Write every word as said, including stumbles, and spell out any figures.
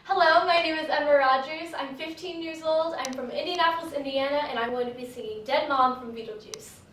Hello, my name is Emma Rogers. I'm fifteen years old. I'm from Indianapolis, Indiana, and I'm going to be singing Dead Mom from Beetlejuice.